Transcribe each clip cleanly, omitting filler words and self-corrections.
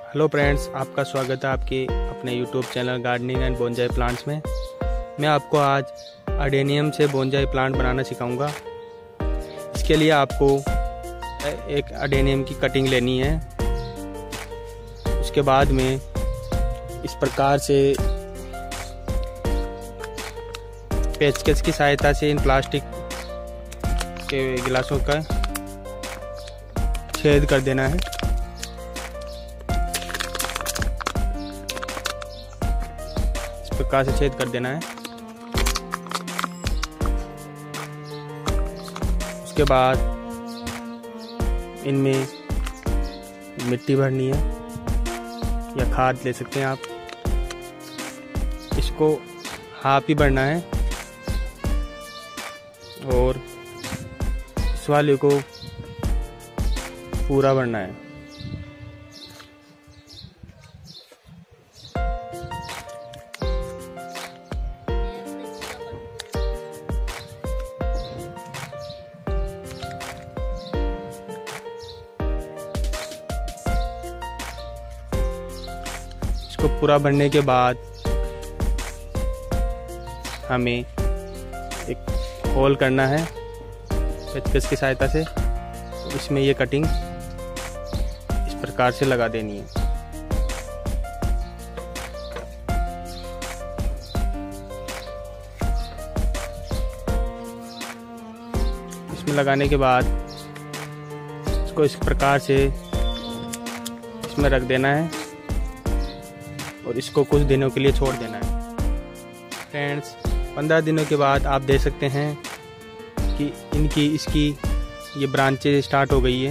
Hello friends, आपका स्वागत है आपके अपने YouTube channel gardening and bonsai plants में। मैं आपको आज अडेनियम से बोनजाई प्लांट बनाना सिखाऊंगा। इसके लिए आपको एक अडेनियम की कटिंग लेनी है। उसके बाद में इस प्रकार से पेचकस की सहायता से इन प्लास्टिक के गिलासों का छेद कर देना है। इस प्रकार से छेद कर देना है। उसके बाद इनमें मिट्टी भरनी है या खाद ले सकते हैं आप। इसको हाफ ही भरना है और इस वाले को पूरा भरना है। इसको पूरा भरने के बाद हमें एक होल करना है पेचकस की सहायता से। इसमें ये कटिंग इस प्रकार से लगा देनी है। इसमें लगाने के बाद इसको इस प्रकार से इसमें रख देना है और इसको कुछ दिनों के लिए छोड़ देना है। फ्रेंड्स, 15 दिनों के बाद आप देख सकते हैं कि इसकी ये ब्रांचेज स्टार्ट हो गई है।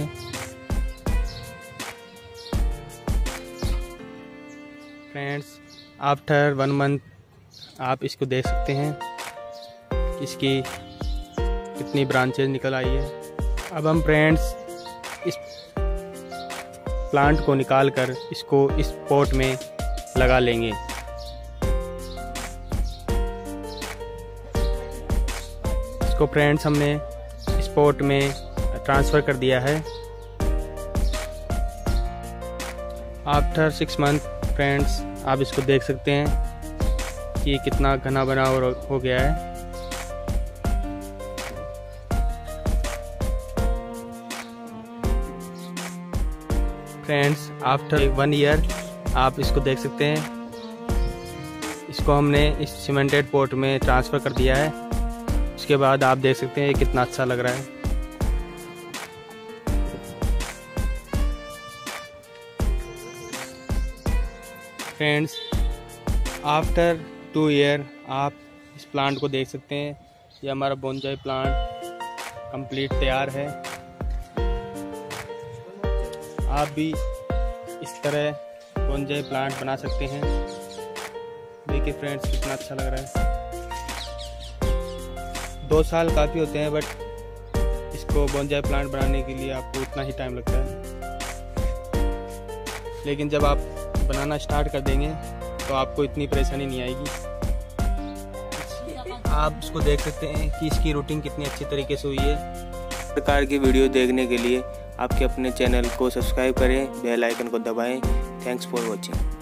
फ्रेंड्स, आफ्टर 1 मंथ आप इसको देख सकते हैं कि इसकी कितनी ब्रांचेज निकल आई है। अब हम फ्रेंड्स इस प्लांट को निकाल कर इसको इस पॉट में लगा लेंगे। इसको फ्रेंड्स हमने इस पॉट में ट्रांसफ़र कर दिया है। आफ्टर 6 मंथ फ्रेंड्स आप इसको देख सकते हैं कि कितना घना बना हो गया है। फ्रेंड्स, आफ्टर 1 ईयर आप इसको देख सकते हैं। इसको हमने इस सीमेंटेड पॉट में ट्रांसफ़र कर दिया है। उसके बाद आप देख सकते हैं ये कितना अच्छा लग रहा है। फ्रेंड्स, आफ्टर 2 ईयर आप इस प्लांट को देख सकते हैं। ये हमारा बोनजाई प्लांट कंप्लीट तैयार है। आप भी इस तरह बोनजाई प्लांट बना सकते हैं। देखिए फ्रेंड्स, कितना अच्छा लग रहा है। 2 साल काफ़ी होते हैं, बट इसको बोनजाई प्लांट बनाने के लिए आपको उतना ही टाइम लगता है। लेकिन जब आप बनाना स्टार्ट कर देंगे तो आपको इतनी परेशानी नहीं आएगी। आप इसको देख सकते हैं कि इसकी रूटिंग कितनी अच्छी तरीके से हुई है। इस प्रकार की वीडियो देखने के लिए आपके अपने चैनल को सब्सक्राइब करें, बेल आइकन को दबाएं। Thanks for watching.